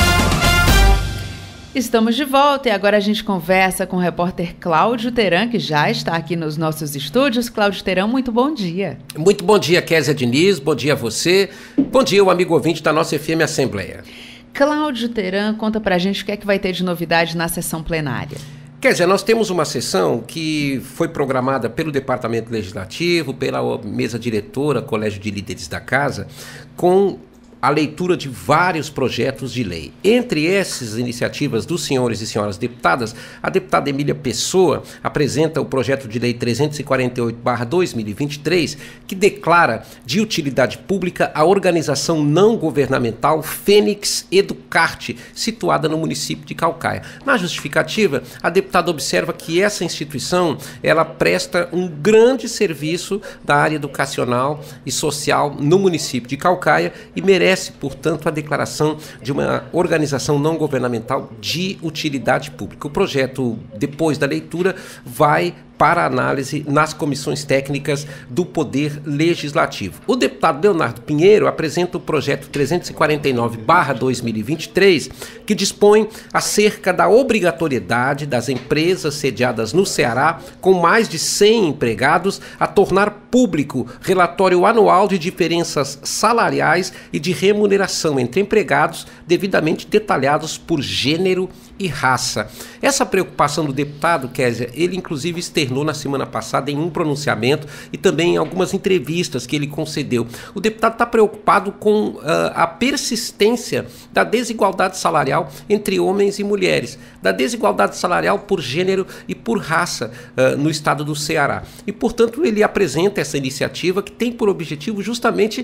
Estamos de volta e agora a gente conversa com o repórter Cláudio Teran, que já está aqui nos nossos estúdios. Cláudio Teran, muito bom dia. Muito bom dia, Késia Diniz, bom dia a você, bom dia o amigo ouvinte da nossa F M Assembleia. Cláudio Teran, conta pra gente o que é que vai ter de novidade na sessão plenária. Késia, nós temos uma sessão que foi programada pelo Departamento Legislativo, pela mesa diretora, Colégio de Líderes da Casa, com a leitura de vários projetos de lei. Entre essas iniciativas dos senhores e senhoras deputadas, a deputada Emília Pessoa apresenta o projeto de lei trezentos e quarenta e oito barra dois mil e vinte e três, que declara de utilidade pública a organização não governamental Fênix Educarte, situada no município de Caucaia. Na justificativa, a deputada observa que essa instituição, ela presta um grande serviço da área educacional e social no município de Caucaia e merece portanto, a declaração de uma organização não governamental de utilidade pública. O projeto, depois da leitura, vai para análise nas comissões técnicas do Poder Legislativo. O deputado Leonardo Pinheiro apresenta o projeto trezentos e quarenta e nove barra dois mil e vinte e três, que dispõe acerca da obrigatoriedade das empresas sediadas no Ceará com mais de cem empregados a tornar público relatório anual de diferenças salariais e de remuneração entre empregados devidamente detalhados por gênero e raça. Essa preocupação do deputado, Késia, ele inclusive externou na semana passada em um pronunciamento e também em algumas entrevistas que ele concedeu. O deputado está preocupado com uh, a persistência da desigualdade salarial entre homens e mulheres, da desigualdade salarial por gênero e por raça uh, no estado do Ceará. E, portanto, ele apresenta essa iniciativa que tem por objetivo justamente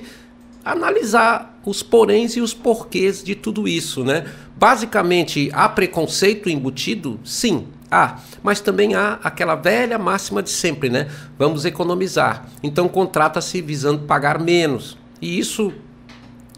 analisar os poréns e os porquês de tudo isso, né? Basicamente, há preconceito embutido? Sim, há. Mas também há aquela velha máxima de sempre, né? Vamos economizar. Então, contrata-se visando pagar menos. E isso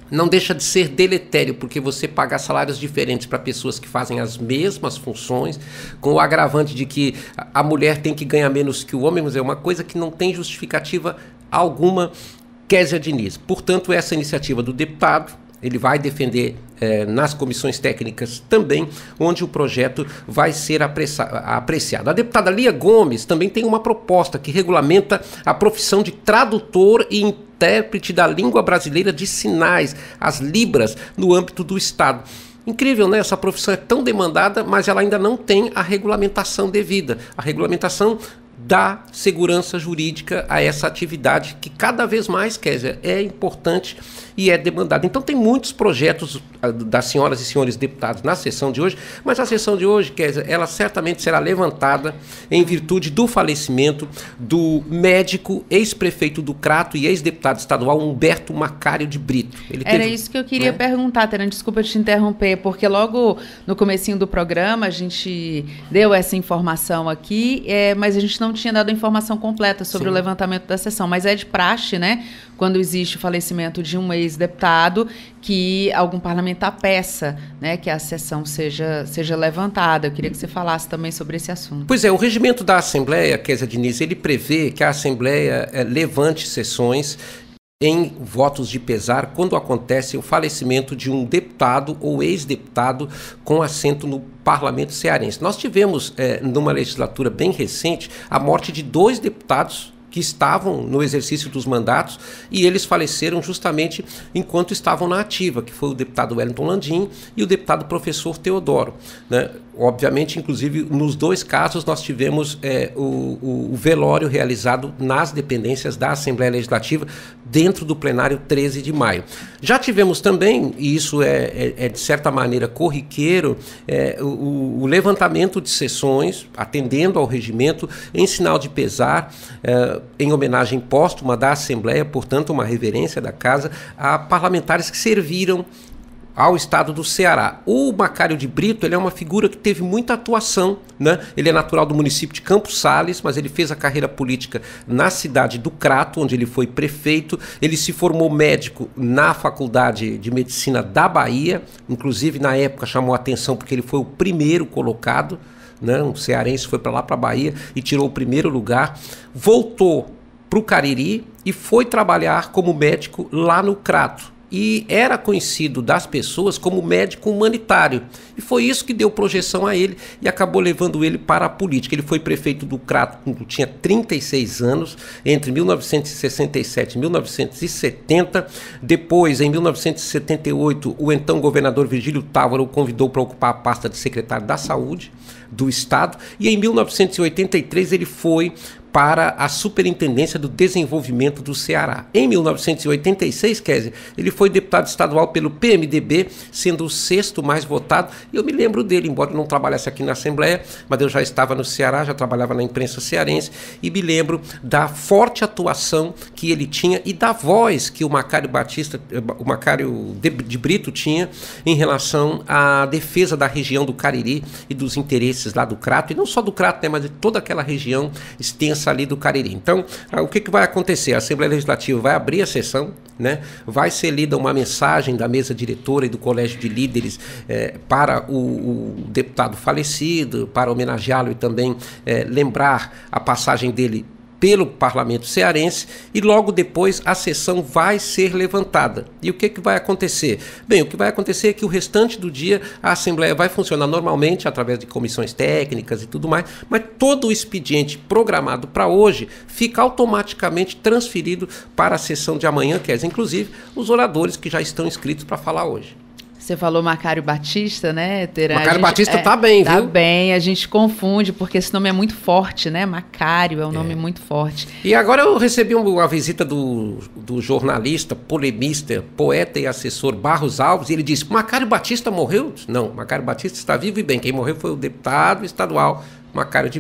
não deixa de ser deletério, porque você pagar salários diferentes para pessoas que fazem as mesmas funções, com o agravante de que a mulher tem que ganhar menos que o homem, mas é uma coisa que não tem justificativa alguma, Kézia Diniz. Portanto, essa iniciativa do deputado, ele vai defender eh, nas comissões técnicas também, onde o projeto vai ser apreciado. A deputada Lia Gomes também tem uma proposta que regulamenta a profissão de tradutor e intérprete da língua brasileira de sinais, as Libras, no âmbito do Estado. Incrível, né? Essa profissão é tão demandada, mas ela ainda não tem a regulamentação devida. A regulamentação dá segurança jurídica a essa atividade que cada vez mais, Kézia, é importante e é demandada. Então tem muitos projetos das senhoras e senhores deputados na sessão de hoje, mas a sessão de hoje, Kézia, ela certamente será levantada em virtude do falecimento do médico, ex-prefeito do Crato e ex-deputado estadual Humberto Macário de Brito. Ele Era teve, isso que eu queria né? perguntar, Terana, desculpa te interromper, porque logo no comecinho do programa a gente deu essa informação aqui, é, mas a gente não tinha dado a informação completa sobre Sim. o levantamento da sessão, mas é de praxe, né, quando existe o falecimento de um ex-deputado, que algum parlamentar peça, né, que a sessão seja, seja levantada. Eu queria que você falasse também sobre esse assunto. Pois é, o regimento da Assembleia, Kézia Diniz, ele prevê que a Assembleia é, levante sessões em votos de pesar quando acontece o falecimento de um deputado ou ex-deputado com assento no parlamento cearense. Nós tivemos, é, numa legislatura bem recente, a morte de dois deputados que estavam no exercício dos mandatos e eles faleceram justamente enquanto estavam na ativa, que foi o deputado Wellington Landim e o deputado professor Teodoro, né? Obviamente, inclusive, nos dois casos nós tivemos é, o, o, o velório realizado nas dependências da Assembleia Legislativa dentro do plenário treze de maio. Já tivemos também, e isso é, é, é de certa maneira corriqueiro, é, o, o levantamento de sessões, atendendo ao regimento, em sinal de pesar, é, em homenagem póstuma da Assembleia, portanto uma reverência da Casa, a parlamentares que serviram ao estado do Ceará. O Macário de Brito, ele é uma figura que teve muita atuação, né? Ele é natural do município de Campos Sales, mas ele fez a carreira política na cidade do Crato, onde ele foi prefeito. Ele se formou médico na Faculdade de Medicina da Bahia, inclusive na época chamou a atenção porque ele foi o primeiro colocado, né? Um cearense foi para lá, para a Bahia, e tirou o primeiro lugar. Voltou para o Cariri e foi trabalhar como médico lá no Crato. E era conhecido das pessoas como médico humanitário. E foi isso que deu projeção a ele e acabou levando ele para a política. Ele foi prefeito do Crato quando tinha trinta e seis anos, entre mil novecentos e sessenta e sete e mil novecentos e setenta. Depois, em mil novecentos e setenta e oito, o então governador Virgílio Távora o convidou para ocupar a pasta de secretário da Saúde do Estado. E em mil novecentos e oitenta e três ele foi para a Superintendência do Desenvolvimento do Ceará. Em mil novecentos e oitenta e seis, Kézia, ele foi deputado estadual pelo P M D B, sendo o sexto mais votado. E eu me lembro dele, embora não trabalhasse aqui na Assembleia, mas eu já estava no Ceará, já trabalhava na imprensa cearense, e me lembro da forte atuação que ele tinha e da voz que o Macário Batista, o Macário de Brito tinha em relação à defesa da região do Cariri e dos interesses lá do Crato, e não só do Crato, né, mas de toda aquela região extensa ali do Cariri. Então, o que, que vai acontecer? A Assembleia Legislativa vai abrir a sessão, né? Vai ser lida uma mensagem da mesa diretora e do Colégio de Líderes eh, para o, o deputado falecido, para homenageá-lo e também eh, lembrar a passagem dele pelo parlamento cearense, e logo depois a sessão vai ser levantada. E o que, que vai acontecer? Bem, o que vai acontecer é que o restante do dia a Assembleia vai funcionar normalmente através de comissões técnicas e tudo mais, mas todo o expediente programado para hoje fica automaticamente transferido para a sessão de amanhã, que é inclusive os oradores que já estão inscritos para falar hoje. Você falou Macário Batista, né, Terana? Macário Batista é, tá bem, tá viu? Tá bem, a gente confunde, porque esse nome é muito forte, né? Macário é um é. nome muito forte. E agora eu recebi uma visita do, do jornalista, polemista, poeta e assessor Barros Alves, e ele disse: Macário Batista morreu? Não, Macário Batista está vivo e bem. Quem morreu foi o deputado estadual Macário de Brito.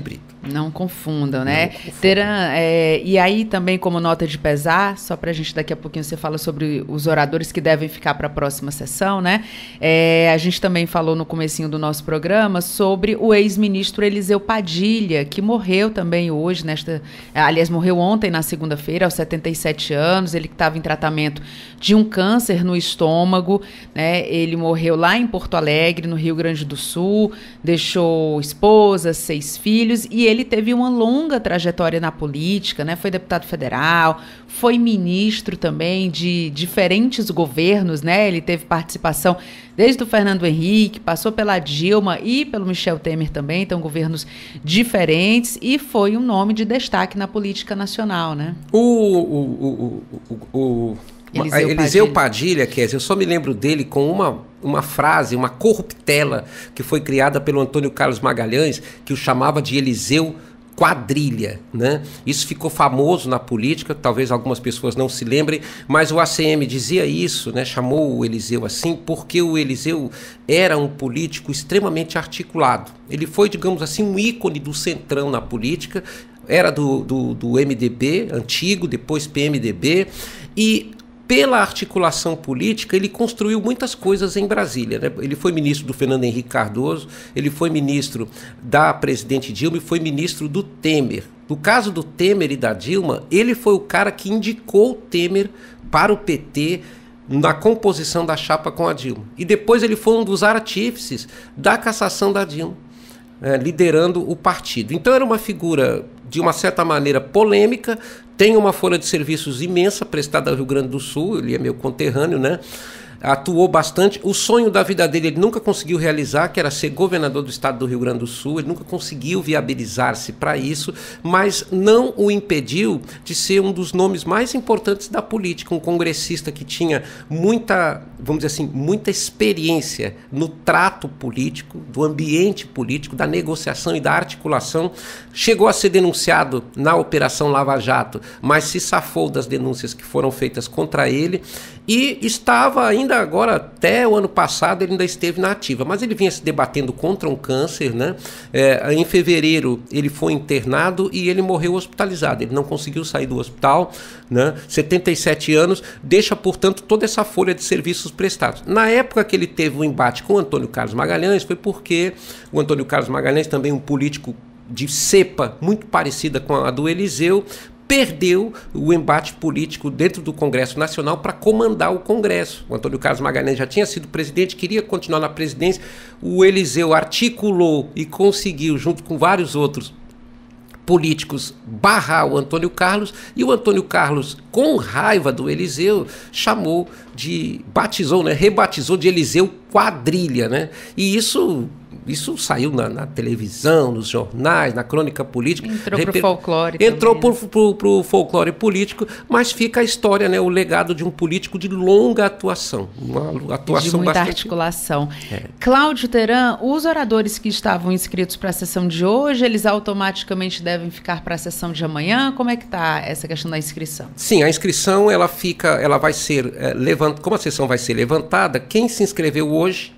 Não confundam, né? Não confundam. Teran, é, e aí também como nota de pesar, só pra gente daqui a pouquinho você fala sobre os oradores que devem ficar para a próxima sessão, né? É, a gente também falou no comecinho do nosso programa sobre o ex-ministro Eliseu Padilha, que morreu também hoje, nesta, aliás, morreu ontem na segunda-feira, aos setenta e sete anos, ele que estava em tratamento de um câncer no estômago, né? Ele morreu lá em Porto Alegre, no Rio Grande do Sul, deixou esposa, seis filhos, e ele Ele teve uma longa trajetória na política, né? Foi deputado federal, foi ministro também de diferentes governos, né? Ele teve participação desde o Fernando Henrique, passou pela Dilma e pelo Michel Temer também, então governos diferentes, e foi um nome de destaque na política nacional, né? O... o, o, o, o... Eliseu, Eliseu Padilha, Padilha Kézia, eu só me lembro dele com uma, uma frase, uma corruptela que foi criada pelo Antônio Carlos Magalhães, que o chamava de Eliseu Quadrilha, né? Isso ficou famoso na política, talvez algumas pessoas não se lembrem, mas o A C M dizia isso, né? Chamou o Eliseu assim, porque o Eliseu era um político extremamente articulado. Ele foi, digamos assim, um ícone do centrão na política, era do, do, do M D B antigo, depois P M D B, e pela articulação política, ele construiu muitas coisas em Brasília, né? Ele foi ministro do Fernando Henrique Cardoso, ele foi ministro da presidente Dilma e foi ministro do Temer. No caso do Temer e da Dilma, ele foi o cara que indicou o Temer para o P T na composição da chapa com a Dilma. E depois ele foi um dos artífices da cassação da Dilma, é, liderando o partido. Então era uma figura, de uma certa maneira, polêmica, tem uma folha de serviços imensa prestada ao Rio Grande do Sul, ele é meu conterrâneo, né? Atuou bastante. O sonho da vida dele ele nunca conseguiu realizar, que era ser governador do estado do Rio Grande do Sul. Ele nunca conseguiu viabilizar-se para isso, mas não o impediu de ser um dos nomes mais importantes da política, um congressista que tinha muita, vamos dizer assim, muita experiência no trato político, do ambiente político, da negociação e da articulação. Chegou a ser denunciado na Operação Lava Jato, mas se safou das denúncias que foram feitas contra ele e estava ainda agora, até o ano passado, ele ainda esteve na ativa, mas ele vinha se debatendo contra um câncer, né? É, em fevereiro ele foi internado e ele morreu hospitalizado, ele não conseguiu sair do hospital, né? setenta e sete anos, deixa, portanto, toda essa folha de serviços prestados. Na época que ele teve um embate com o Antônio Carlos Magalhães, foi porque o Antônio Carlos Magalhães, também um político de cepa muito parecida com a do Eliseu, perdeu o embate político dentro do Congresso Nacional para comandar o Congresso. O Antônio Carlos Magalhães já tinha sido presidente, queria continuar na presidência. O Eliseu articulou e conseguiu, junto com vários outros políticos, barrar o Antônio Carlos, e o Antônio Carlos, com raiva do Eliseu, chamou de, batizou, né, rebatizou de Eliseu Quadrilha, né? E isso... Isso saiu na, na televisão, nos jornais, na crônica política. Entrou para o folclore. Entrou também, para o folclore político, mas fica a história, né, o legado de um político de longa atuação. Uma atuação de muita bastante... articulação. É. Cláudio Teran, os oradores que estavam inscritos para a sessão de hoje, eles automaticamente devem ficar para a sessão de amanhã? Como é que está essa questão da inscrição? Sim, a inscrição ela fica, ela vai ser é, levantada. Como a sessão vai ser levantada, quem se inscreveu hoje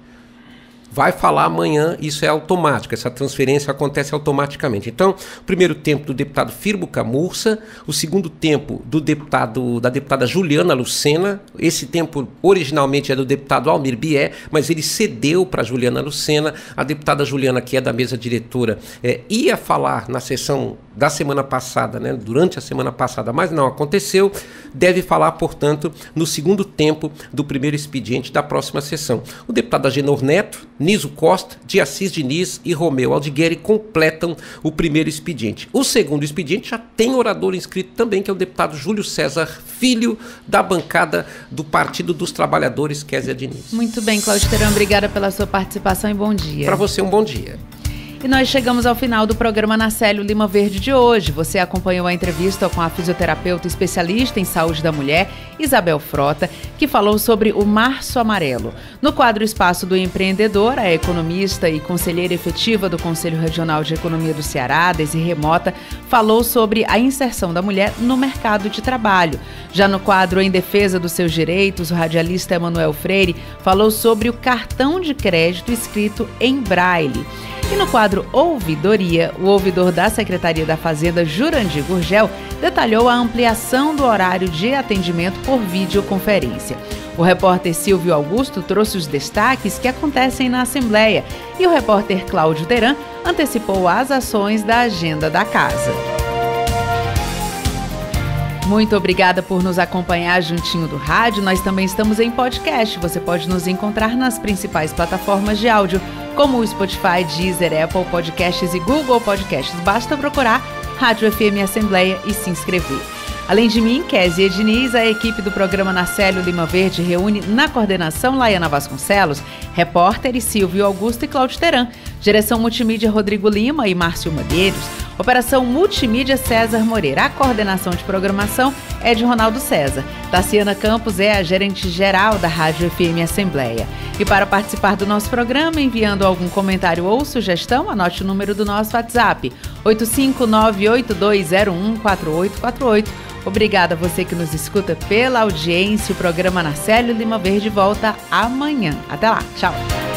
vai falar amanhã, isso é automático, essa transferência acontece automaticamente. Então, o primeiro tempo do deputado Firmo Camurça, o segundo tempo do deputado, da deputada Juliana Lucena, esse tempo originalmente é do deputado Almir Bié, mas ele cedeu para Juliana Lucena. A deputada Juliana, que é da mesa diretora, é, ia falar na sessão da semana passada, né, durante a semana passada, mas não aconteceu, deve falar, portanto, no segundo tempo do primeiro expediente da próxima sessão. O deputado Agenor Neto, Niso Costa, de Assis Diniz e Romeu Aldigueri completam o primeiro expediente. O segundo expediente já tem orador inscrito também, que é o deputado Júlio César Filho, da bancada do Partido dos Trabalhadores, Kézia Diniz. Muito bem, Cláudio Teran, obrigada pela sua participação e bom dia. Para você, um bom dia. E nós chegamos ao final do programa Nacélio Lima Verde de hoje. Você acompanhou a entrevista com a fisioterapeuta especialista em saúde da mulher, Isabel Frota, que falou sobre o Março Amarelo. No quadro Espaço do Empreendedor, a economista e conselheira efetiva do Conselho Regional de Economia do Ceará, Desirê Mota, falou sobre a inserção da mulher no mercado de trabalho. Já no quadro Em Defesa dos Seus Direitos, o radialista Emanuel Freire falou sobre o cartão de crédito escrito em braille. E no quadro Ouvidoria, o ouvidor da Secretaria da Fazenda, Jurandir Gurgel, detalhou a ampliação do horário de atendimento por videoconferência. O repórter Silvio Augusto trouxe os destaques que acontecem na Assembleia e o repórter Cláudio Teran antecipou as ações da agenda da casa. Muito obrigada por nos acompanhar juntinho do rádio. Nós também estamos em podcast. Você pode nos encontrar nas principais plataformas de áudio, como o Spotify, Deezer, Apple Podcasts e Google Podcasts. Basta procurar Rádio F M Assembleia e se inscrever. Além de mim, Kézia Diniz, a equipe do programa Narcélio Lima Verde reúne na coordenação Laiana Vasconcelos, repórteres Silvio Augusto e Cláudio Teran, direção multimídia Rodrigo Lima e Márcio Medeiros, operação multimídia César Moreira, a coordenação de programação é de Ronaldo César. Taciana Campos é a gerente-geral da Rádio F M Assembleia. E para participar do nosso programa, enviando algum comentário ou sugestão, anote o número do nosso WhatsApp, oito cinco nove oito dois zero um quatro oito quatro oito. Obrigada a você que nos escuta pela audiência. O programa Narcélio Lima Verde volta amanhã. Até lá. Tchau.